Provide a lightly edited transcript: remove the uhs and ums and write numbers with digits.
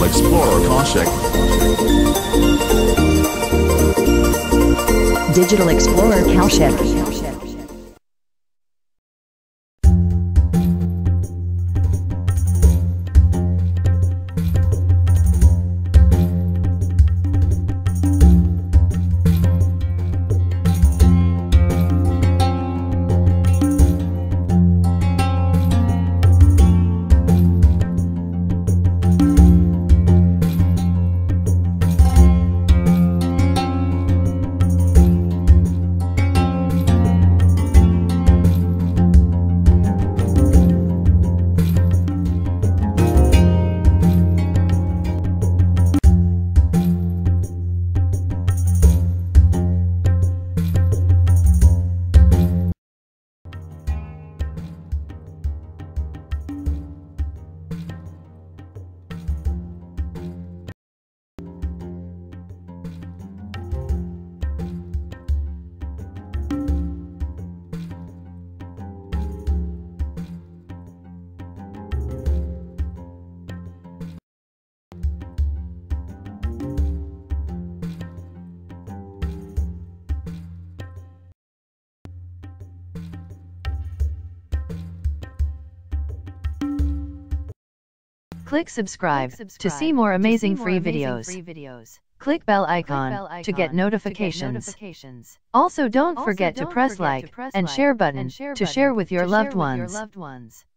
Explorer Kaushik. Digital Explorer Kaushik. Click subscribe to see more amazing free videos. Click bell icon to get notifications. Also don't forget to press like and share button to share with your loved ones.